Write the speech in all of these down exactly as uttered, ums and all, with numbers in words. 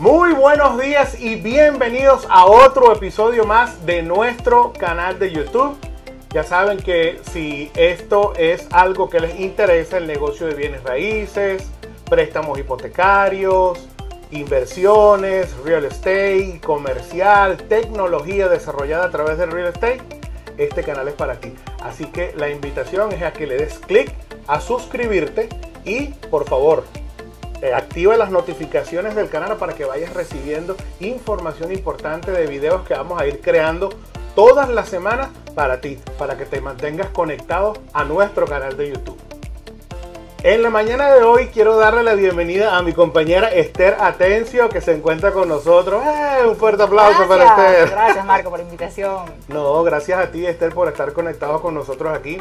Muy buenos días y bienvenidos a otro episodio más de nuestro canal de YouTube. Ya saben que si esto es algo que les interesa, el negocio de bienes raíces, préstamos hipotecarios, inversiones, real estate, comercial, tecnología desarrollada a través del real estate, este canal es para ti. Así que la invitación es a que le des clic a suscribirte y por favor eh, activa las notificaciones del canal para que vayas recibiendo información importante de videos que vamos a ir creando todas las semanas para ti, para que te mantengas conectado a nuestro canal de YouTube. En la mañana de hoy quiero darle la bienvenida a mi compañera Esther Atencio, que se encuentra con nosotros. ¡Eh! Un fuerte aplauso gracias, para Esther. Gracias, Marco, por la invitación. No, gracias a ti, Esther, por estar conectado con nosotros aquí.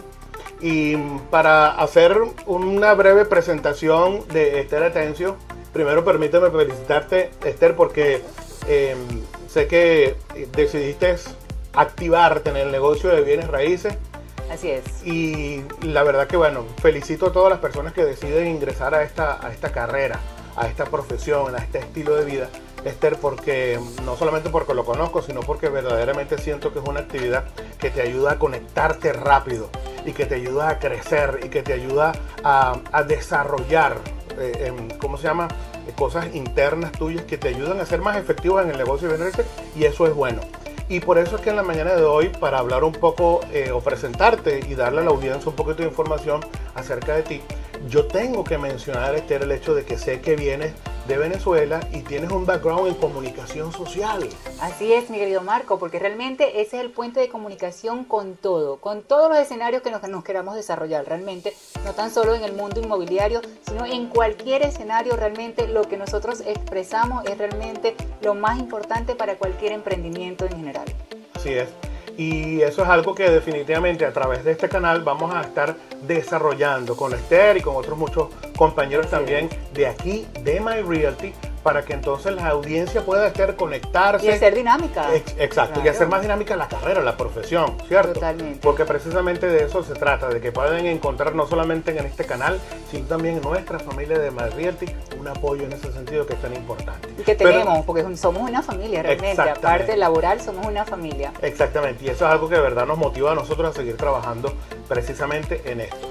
Y para hacer una breve presentación de Esther Atencio, primero permíteme felicitarte, Esther, porque eh, sé que decidiste activarte en el negocio de bienes raíces. Así es. Y la verdad que bueno, felicito a todas las personas que deciden ingresar a esta, a esta carrera, a esta profesión, a este estilo de vida, Esther, porque no solamente porque lo conozco, sino porque verdaderamente siento que es una actividad que te ayuda a conectarte rápido y que te ayuda a crecer y que te ayuda a, a desarrollar, eh, eh, ¿cómo se llama? Eh, cosas internas tuyas que te ayudan a ser más efectivo en el negocio de bienes raíces, y eso es bueno. Y por eso es que en la mañana de hoy, para hablar un poco eh, o presentarte y darle a la audiencia un poquito de información acerca de ti, yo tengo que mencionar, Esther, el hecho de que sé que vienes de Venezuela y tienes un background en comunicación social. Así es, mi querido Marco, porque realmente ese es el puente de comunicación con todo, con todos los escenarios que nos, nos queramos desarrollar, realmente, no tan solo en el mundo inmobiliario, sino en cualquier escenario. Realmente lo que nosotros expresamos es realmente lo más importante para cualquier emprendimiento en general. Así es. Y eso es algo que definitivamente a través de este canal vamos a estar desarrollando con Esther y con otros muchos compañeros también de aquí, de My Realty, para que entonces la audiencia pueda estar conectarse. Y hacer dinámica. Ex exacto, claro. Y hacer más dinámica la carrera, la profesión, ¿cierto? Totalmente. Porque precisamente de eso se trata, de que puedan encontrar no solamente en este canal, sino también en nuestra familia de My Realty, un apoyo en ese sentido que es tan importante. Y que tenemos, Pero, porque somos una familia realmente, aparte laboral somos una familia. Exactamente, y eso es algo que de verdad nos motiva a nosotros a seguir trabajando precisamente en esto.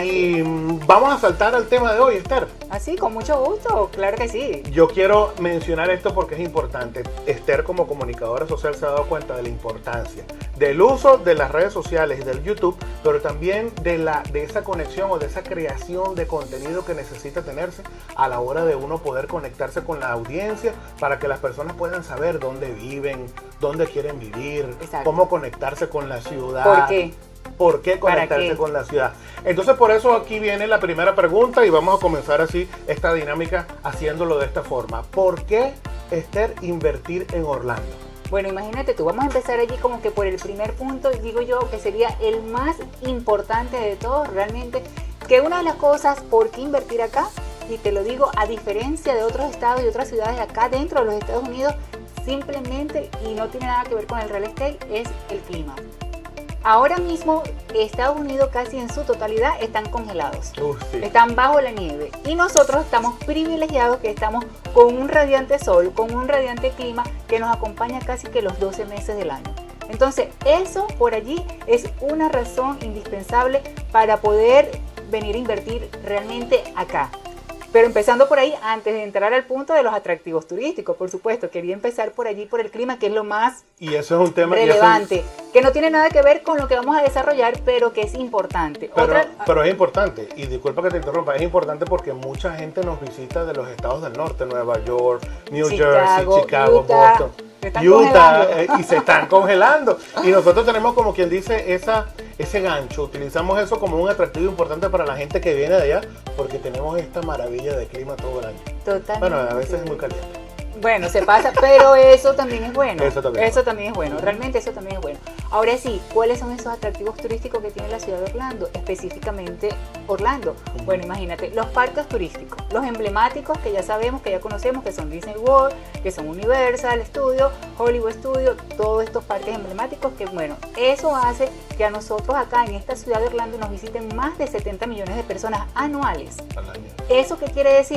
Y vamos a saltar al tema de hoy, Esther. Así, con mucho gusto, claro que sí. Yo quiero mencionar esto porque es importante. Esther, como comunicadora social, se ha dado cuenta de la importancia del uso de las redes sociales y del YouTube, pero también de, la, de esa conexión o de esa creación de contenido que necesita tenerse a la hora de uno poder conectarse con la audiencia para que las personas puedan saber dónde viven, dónde quieren vivir, Exacto. cómo conectarse con la ciudad. ¿Por qué? ¿Por qué conectarse con la ciudad? Entonces, por eso aquí viene la primera pregunta y vamos a comenzar así esta dinámica haciéndolo de esta forma. ¿Por qué, Esther, invertir en Orlando? Bueno, imagínate tú, vamos a empezar allí como que por el primer punto, digo yo, que sería el más importante de todos, realmente, que una de las cosas, ¿por qué invertir acá? Y te lo digo, a diferencia de otros estados y otras ciudades acá dentro de los Estados Unidos, simplemente, y no tiene nada que ver con el real estate, es el clima. Ahora mismo Estados Unidos casi en su totalidad están congelados, uh, sí. están bajo la nieve, y nosotros estamos privilegiados que estamos con un radiante sol, con un radiante clima que nos acompaña casi que los doce meses del año. Entonces eso por allí es una razón indispensable para poder venir a invertir realmente acá. Pero empezando por ahí, antes de entrar al punto de los atractivos turísticos, por supuesto, quería empezar por allí, por el clima, que es lo más y eso es un tema relevante, y eso es... que no tiene nada que ver con lo que vamos a desarrollar, pero que es importante. Pero, Otra... pero es importante, y disculpa que te interrumpa, es importante porque mucha gente nos visita de los estados del norte, Nueva York, New Chicago, Jersey, Chicago, Utah, Boston, se Utah, eh, y se están congelando. Y nosotros tenemos, como quien dice, esa, ese gancho, utilizamos eso como un atractivo importante para la gente que viene de allá, porque tenemos esta maravilla de clima todo el año. Totalmente. Bueno, a veces es muy caliente. Bueno, se pasa, pero eso también es bueno. Eso también. Eso también es bueno, realmente eso también es bueno. Ahora sí, ¿cuáles son esos atractivos turísticos que tiene la ciudad de Orlando? Específicamente Orlando. Uh-huh. Bueno, imagínate, los parques turísticos, los emblemáticos que ya sabemos, que ya conocemos, que son Disney World, que son Universal Studios, Hollywood Studios, todos estos parques emblemáticos que, bueno, eso hace que a nosotros acá en esta ciudad de Orlando nos visiten más de setenta millones de personas anuales. Al año. ¿Eso qué quiere decir?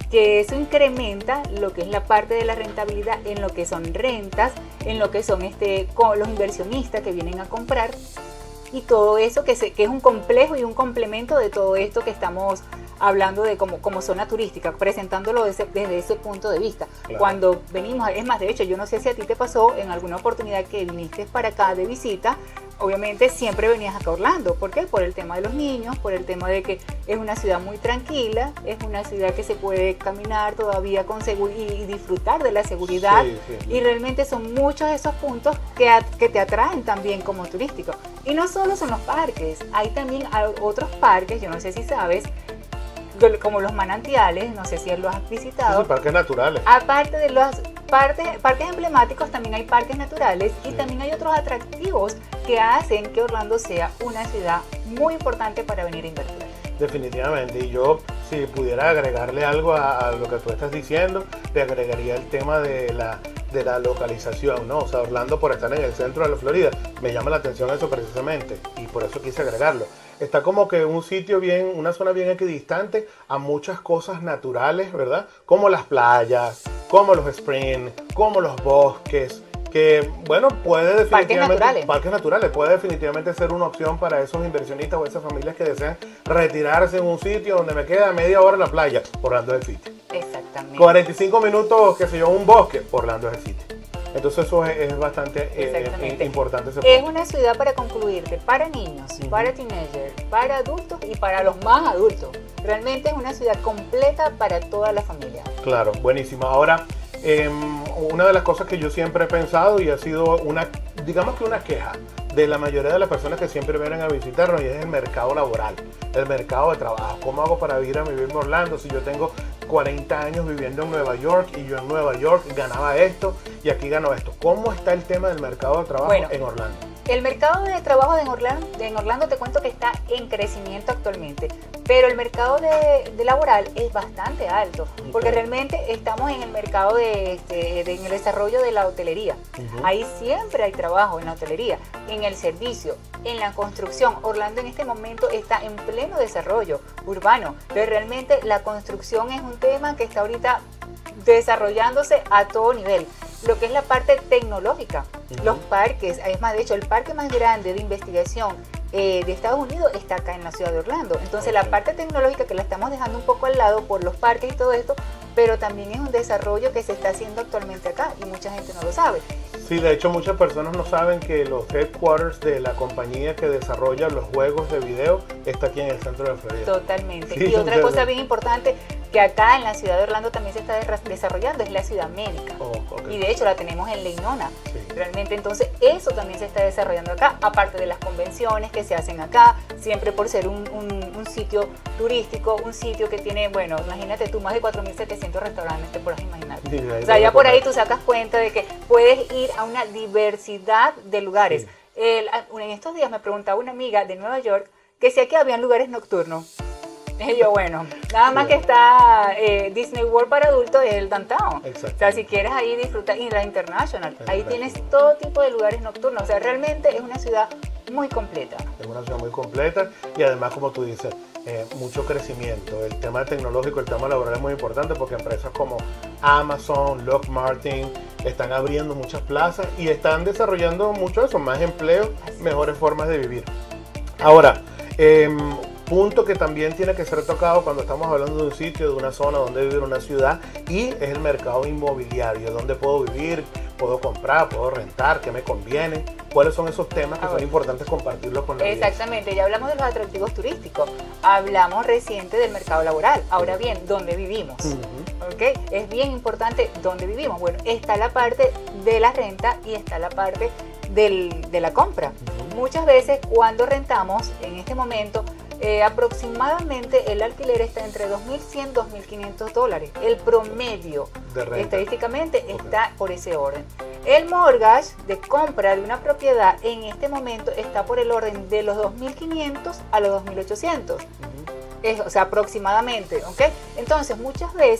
que eso incrementa lo que es la parte de la rentabilidad en lo que son rentas, en lo que son este, los inversionistas que vienen a comprar y todo eso que, se, que es un complejo y un complemento de todo esto que estamos hablando de como, como zona turística, presentándolo desde, desde ese punto de vista. Claro. Cuando venimos, es más, de hecho, yo no sé si a ti te pasó en alguna oportunidad que viniste para acá de visita, obviamente siempre venías acá a Orlando. ¿Por qué? Por el tema de los niños, por el tema de que es una ciudad muy tranquila, es una ciudad que se puede caminar todavía con seguridad y disfrutar de la seguridad. Sí, sí. Y realmente son muchos esos puntos que, a, que te atraen también como turístico. Y no solo son los parques, hay también otros parques, yo no sé si sabes, como los manantiales, no sé si los has visitado. Sí, sí, parques naturales. Aparte de los parques, parques emblemáticos, también hay parques naturales y sí. También hay otros atractivos que hacen que Orlando sea una ciudad muy importante para venir a invertir. Definitivamente, y yo si pudiera agregarle algo a, a lo que tú estás diciendo, le agregaría el tema de la, de la localización, ¿no? O sea, Orlando, por estar en el centro de la Florida, me llama la atención eso precisamente y por eso quise agregarlo. Está como que un sitio bien, una zona bien equidistante a muchas cosas naturales, ¿verdad? Como las playas, como los springs, como los bosques, que bueno, puede definitivamente... Parques naturales. Parques naturales, puede definitivamente ser una opción para esos inversionistas o esas familias que desean retirarse en un sitio donde me queda media hora en la playa, Orlando es el sitio. Exactamente. cuarenta y cinco minutos, qué sé yo, un bosque, Orlando es el sitio. Entonces eso es, es bastante eh, importante. Ese es una ciudad para concluirte, para niños, uh-huh. para teenagers, para adultos y para los más adultos. Realmente es una ciudad completa para toda la familia. Claro, buenísimo. Ahora, eh, una de las cosas que yo siempre he pensado y ha sido una, digamos que una queja de la mayoría de las personas que siempre vienen a visitarnos y es el mercado laboral, el mercado de trabajo. ¿Cómo hago para ir a vivir en Orlando si yo tengo cuarenta años viviendo en Nueva York y yo en Nueva York ganaba esto y aquí gano esto? ¿Cómo está el tema del mercado de trabajo bueno, en Orlando? El mercado de trabajo en Orlando, en Orlando te cuento que está en crecimiento actualmente, pero el mercado de, de laboral es bastante alto, okay. Porque realmente estamos en el mercado de, este, de, en el desarrollo de la hotelería. Uh-huh. Ahí siempre hay trabajo en la hotelería, en el servicio, en la construcción. Orlando en este momento está en pleno desarrollo urbano, pero realmente la construcción es un tema que está ahorita desarrollándose a todo nivel. Lo que es la parte tecnológica, uh-huh. Los parques, es más, de hecho, el parque más grande de investigación eh, de Estados Unidos está acá en la ciudad de Orlando. Entonces, okay. La parte tecnológica que la estamos dejando un poco al lado por los parques y todo esto, pero también es un desarrollo que se está haciendo actualmente acá y mucha gente no lo sabe. Sí, de hecho, muchas personas no saben que los headquarters de la compañía que desarrolla los juegos de video está aquí en el centro de la Florida. Totalmente. Sí, y otra cosa bien importante que acá en la ciudad de Orlando también se está desarrollando es la ciudad médica. Oh, okay. Y de hecho la tenemos en Leynona. Sí. Realmente entonces eso también se está desarrollando acá, aparte de las convenciones que se hacen acá, siempre por ser un, un, un sitio turístico, un sitio que tiene, bueno, imagínate tú, más de cuatro mil setecientos restaurantes, te puedes imaginar. Sí, o sea, ya por ahí tú sacas cuenta de que puedes ir a una diversidad de lugares. Sí. El, en estos días me preguntaba una amiga de Nueva York que si aquí habían lugares nocturnos. Y yo, bueno, nada más que está eh, Disney World para adultos es el downtown. O sea, si quieres ahí disfrutar, ir a International, ahí tienes todo tipo de lugares nocturnos. O sea, realmente es una ciudad muy completa. Es una ciudad muy completa y además, como tú dices, eh, mucho crecimiento. El tema tecnológico, el tema laboral es muy importante porque empresas como Amazon, Lockheed Martin están abriendo muchas plazas y están desarrollando mucho eso, más empleos, mejores formas de vivir. Ahora, eh, punto que también tiene que ser tocado cuando estamos hablando de un sitio, de una zona donde vivir, una ciudad, y es el mercado inmobiliario, donde puedo vivir, puedo comprar, puedo rentar, qué me conviene, cuáles son esos temas que son importantes compartirlos con la audiencia. Exactamente, ya hablamos de los atractivos turísticos, hablamos reciente del mercado laboral, ahora bien, ¿dónde vivimos? Uh-huh. ¿Okay? Es bien importante dónde vivimos. Bueno, está la parte de la renta y está la parte del, de la compra. Uh-huh. Muchas veces cuando rentamos, en este momento, Eh, aproximadamente el alquiler está entre dos mil cien y dos mil quinientos dólares. El promedio de estadísticamente okay. Está por ese orden. El mortgage de compra de una propiedad en este momento está por el orden de los dos mil quinientos a los dos mil ochocientos. Uh-huh. Es, o sea, aproximadamente, ¿ok? Entonces, muchas veces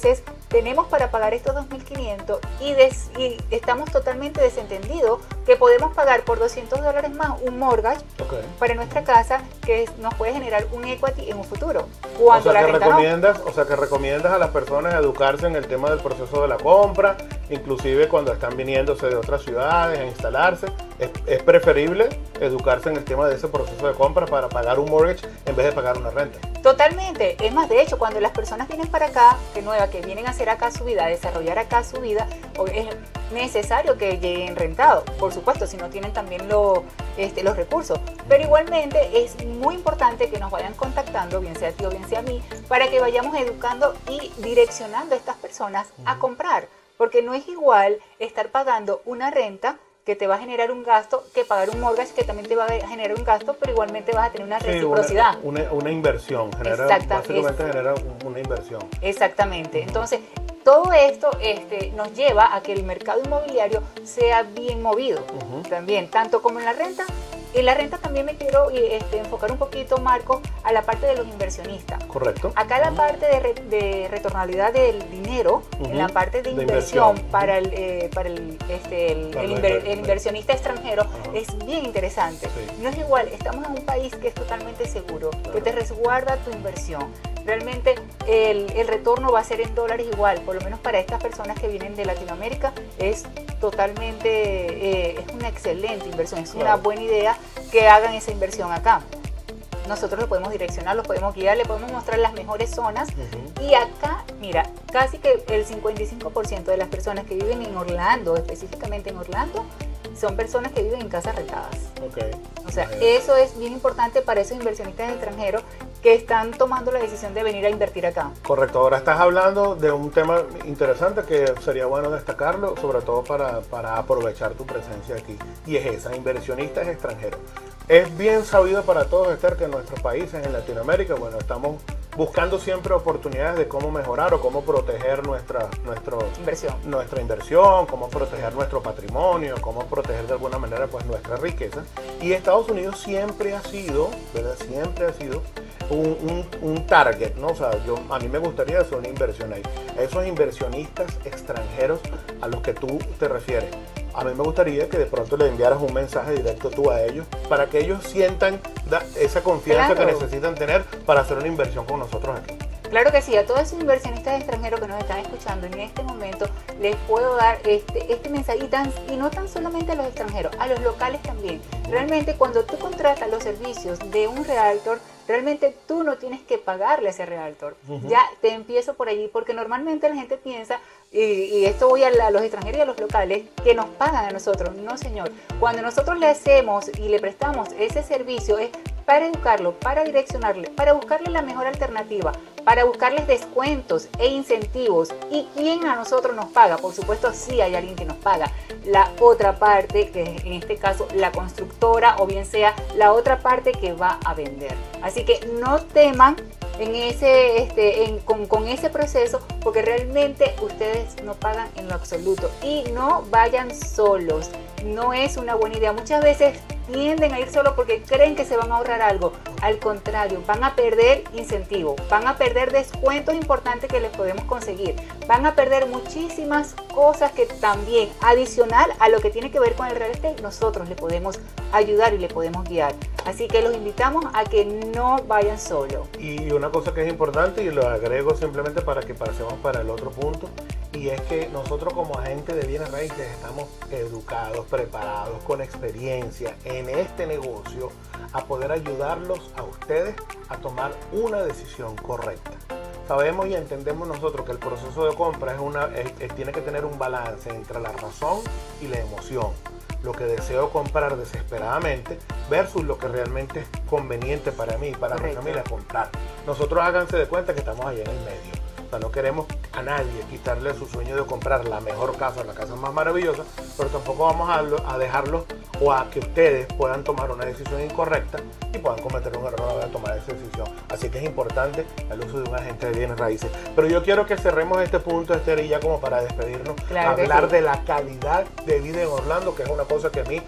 tenemos para pagar estos dos mil quinientos y, des, y estamos totalmente desentendidos que podemos pagar por doscientos dólares más un mortgage okay. para nuestra casa que nos puede generar un equity en un futuro. Cuando o, sea la que renta recomiendas, no. o sea que recomiendas a las personas educarse en el tema del proceso de la compra, inclusive cuando están viniéndose de otras ciudades a instalarse. Es, es preferible educarse en el tema de ese proceso de compra para pagar un mortgage en vez de pagar una renta. Totalmente. Es más, de hecho, cuando las personas vienen para acá, que nueva, que vienen a hacer acá su vida, a desarrollar acá su vida, es necesario que lleguen rentados, por supuesto, si no tienen también lo, este, los recursos. Pero igualmente es muy importante que nos vayan contactando, bien sea a ti o bien sea a mí, para que vayamos educando y direccionando a estas personas a comprar. Porque no es igual estar pagando una renta que te va a generar un gasto, que pagar un mortgage que también te va a generar un gasto, pero igualmente vas a tener una reciprocidad. Sí, una, una, una inversión, genera, básicamente es, genera una inversión. Exactamente. Entonces, todo esto este, nos lleva a que el mercado inmobiliario sea bien movido uh-huh. también, tanto como en la renta. En la renta también me quiero este, enfocar un poquito, Marco, a la parte de los inversionistas. Correcto. Acá la parte de, re, de retornabilidad del dinero, uh-huh. en la parte de, de inversión, inversión para el, eh, para el, este, el, para el, inver, el inversionista extranjero uh-huh. es bien interesante. Sí. No es igual, estamos en un país que es totalmente seguro, claro. que te resguarda tu inversión. Realmente el, el retorno va a ser en dólares igual, por lo menos para estas personas que vienen de Latinoamérica es totalmente, eh, es una excelente inversión, es claro. una buena idea que hagan esa inversión acá. Nosotros lo podemos direccionar, lo podemos guiar, le podemos mostrar las mejores zonas uh-huh. y acá, mira, casi que el cincuenta y cinco por ciento de las personas que viven en Orlando, específicamente en Orlando, son personas que viven en casas rentadas. Okay. O sea, yeah. eso es bien importante para esos inversionistas extranjeros que están tomando la decisión de venir a invertir acá. Correcto. Ahora estás hablando de un tema interesante que sería bueno destacarlo, sobre todo para, para aprovechar tu presencia aquí. Y es esa, inversionistas extranjeros. Es bien sabido para todos, Esther, que en nuestros países, en Latinoamérica, bueno, estamos buscando siempre oportunidades de cómo mejorar o cómo proteger nuestra, nuestro, inversión. nuestra inversión, cómo proteger nuestro patrimonio, cómo proteger de alguna manera pues nuestra riqueza. Y Estados Unidos siempre ha sido, ¿verdad? Siempre ha sido un, un, un target, ¿no? O sea, yo, a mí me gustaría hacer una inversión ahí. Esos inversionistas extranjeros a los que tú te refieres. A mí me gustaría que de pronto le enviaras un mensaje directo tú a ellos para que ellos sientan esa confianza claro. que necesitan tener para hacer una inversión con nosotros aquí. Claro que sí, a todos esos inversionistas extranjeros que nos están escuchando en este momento les puedo dar este, este mensaje y, tan, y no tan solamente a los extranjeros, a los locales también. Realmente cuando tú contratas los servicios de un realtor, realmente tú no tienes que pagarle a ese realtor. Uh-huh. Ya te empiezo por allí, porque normalmente la gente piensa, y, y esto voy a, la, a los extranjeros y a los locales, que nos pagan a nosotros. No, señor. Cuando nosotros le hacemos y le prestamos ese servicio es para educarlo, para direccionarle, para buscarle la mejor alternativa, para buscarles descuentos e incentivos. ¿Y quién a nosotros nos paga? Por supuesto, sí hay alguien que nos paga. La otra parte, que en este caso la constructora, o bien sea la otra parte que va a vender. Así que no teman en ese, este, en, con, con ese proceso, porque realmente ustedes no pagan en lo absoluto. Y no vayan solos. No es una buena idea. Muchas veces tienden a ir solo porque creen que se van a ahorrar algo. Al contrario, van a perder incentivo, van a perder descuentos importantes que les podemos conseguir, van a perder muchísimas cosas que también, adicional a lo que tiene que ver con el real estate, nosotros le podemos ayudar y le podemos guiar. Así que los invitamos a que no vayan solo. Y una cosa que es importante, y lo agrego simplemente para que pasemos para el otro punto, y es que nosotros como agentes de bienes raíces estamos educados, preparados, con experiencia en este negocio a poder ayudarlos a ustedes a tomar una decisión correcta. Sabemos y entendemos nosotros que el proceso de compra es una, es, es, tiene que tener un balance entre la razón y la emoción. Lo que deseo comprar desesperadamente versus lo que realmente es conveniente para mí y para mi familia comprar. Nosotros háganse de cuenta que estamos ahí en el medio. O sea, no queremos a nadie quitarle su sueño de comprar la mejor casa, la casa más maravillosa, pero tampoco vamos a, a dejarlo o a que ustedes puedan tomar una decisión incorrecta y puedan cometer un error a la hora de tomar esa decisión. Así que es importante el uso de un agente de bienes raíces. Pero yo quiero que cerremos este punto, Esther, y ya como para despedirnos, claro hablar sí. de la calidad de vida en Orlando, que es una cosa que a mí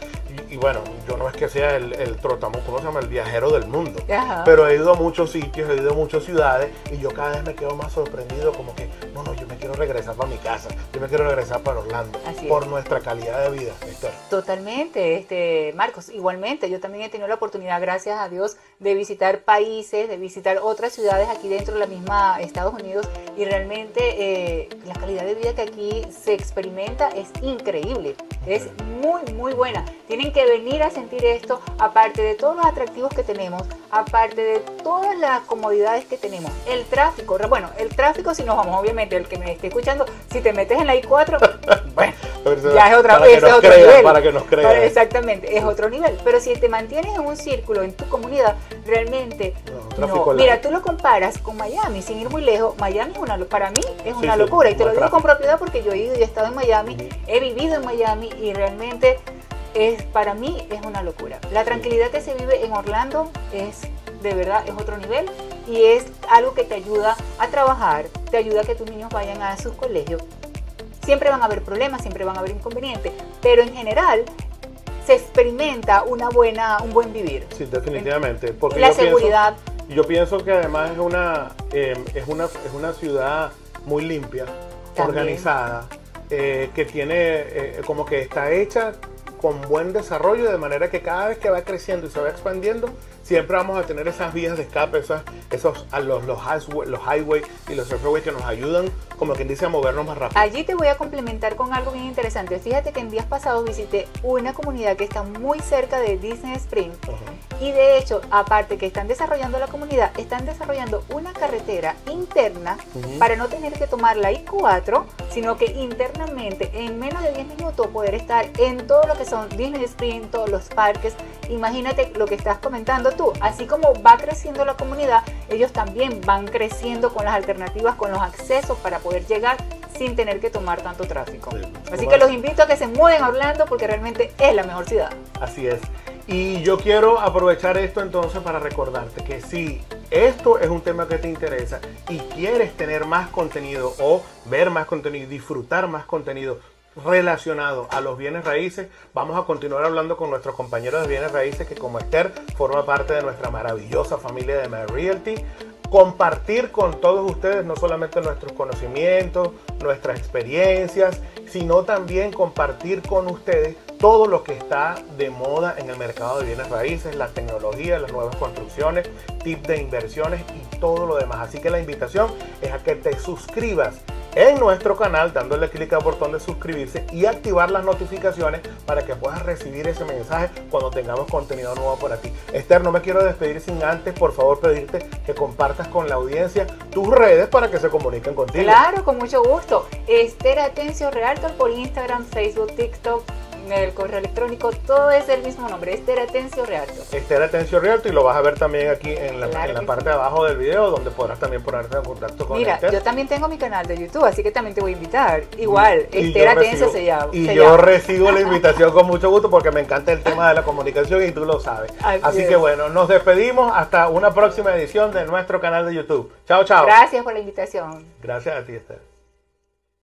y bueno, yo no es que sea el, el trotamundo, ¿cómo se llama? El viajero del mundo. Ajá. Pero he ido a muchos sitios, he ido a muchas ciudades y yo cada vez me quedo más sorprendido, como que, no, no, yo me quiero regresar para mi casa, yo me quiero regresar para Orlando, Así por es. nuestra calidad de vida, Esther. Totalmente, este, Marcos, igualmente, yo también he tenido la oportunidad, gracias a Dios, de visitar países, de visitar otras ciudades aquí dentro de la misma Estados Unidos, y realmente eh, la calidad de vida que aquí se experimenta es increíble, es muy, muy buena. Tienen que venir a sentir esto, aparte de todos los atractivos que tenemos, aparte de todas las comodidades que tenemos. El tráfico, bueno, el tráfico si nos vamos, obviamente, el que me esté escuchando, si te metes en la I cuatro, bueno, ya es otra vez, es otro nivel. Para que nos crean. Para, exactamente, es otro nivel. Pero si te mantienes en un círculo, en tu comunidad, realmente no. no. Mira, tú lo comparas con Miami, sin ir muy lejos. Miami es una, para mí es una sí, locura. Sí, y te lo digo tráfico. con propiedad porque yo he ido y he estado en Miami, Uh-huh. he vivido en Miami y realmente es, para mí es una locura. La tranquilidad que se vive en Orlando es, de verdad, es otro nivel y es algo que te ayuda a trabajar, te ayuda a que tus niños vayan a sus colegios. Siempre van a haber problemas, siempre van a haber inconvenientes, pero en general se experimenta una buena, un buen vivir. Sí, definitivamente. Porque la yo seguridad. Pienso, yo pienso que además es una, eh, es una, es una ciudad muy limpia, También. organizada, eh, que tiene, eh, como que está hecha con buen desarrollo, de manera que cada vez que va creciendo y se va expandiendo, siempre vamos a tener esas vías de escape, esas, esos, a los, los, highway, los highways y los expressways que nos ayudan, como quien dice, a movernos más rápido. Allí te voy a complementar con algo bien interesante. Fíjate que en días pasados visité una comunidad que está muy cerca de Disney Springs. Uh-huh. Y de hecho, aparte que están desarrollando la comunidad, están desarrollando una carretera interna uh-huh. para no tener que tomar la I cuatro, sino que internamente, en menos de diez minutos, poder estar en todo lo que son Disney Springs, todos los parques. Imagínate lo que estás comentando tú. Así como va creciendo la comunidad, ellos también van creciendo con las alternativas, con los accesos para poder llegar sin tener que tomar tanto tráfico. Sí. Así que los invito a que se muden a Orlando porque realmente es la mejor ciudad. Así es. Y yo quiero aprovechar esto entonces para recordarte que si esto es un tema que te interesa y quieres tener más contenido o ver más contenido, disfrutar más contenido relacionado a los bienes raíces, vamos a continuar hablando con nuestros compañeros de bienes raíces que, como Esther, forma parte de nuestra maravillosa familia de MyRealty. Compartir con todos ustedes no solamente nuestros conocimientos, nuestras experiencias, sino también compartir con ustedes todo lo que está de moda en el mercado de bienes raíces, la tecnología, las nuevas construcciones, tips de inversiones y todo lo demás. Así que la invitación es a que te suscribas en nuestro canal, dándole clic al botón de suscribirse y activar las notificaciones para que puedas recibir ese mensaje cuando tengamos contenido nuevo para ti. Esther, no me quiero despedir sin antes, por favor, pedirte que compartas con la audiencia tus redes para que se comuniquen contigo. Claro, con mucho gusto. Esther Atencio Realtor por Instagram, Facebook, TikTok, el correo electrónico, todo es el mismo nombre, Esther Atencio Realtor. Esther Atencio Realtor, y lo vas a ver también aquí en la, claro en la parte sí. de abajo del video, donde podrás también ponerte en contacto con Mira, Esther. Yo también tengo mi canal de YouTube, así que también te voy a invitar. Igual, y Esther Atencio recibo, se llama. Y se yo llama. recibo la invitación con mucho gusto porque me encanta el tema de la comunicación y tú lo sabes. Así, así que bueno, nos despedimos hasta una próxima edición de nuestro canal de YouTube. Chao, chao. Gracias por la invitación. Gracias a ti, Esther.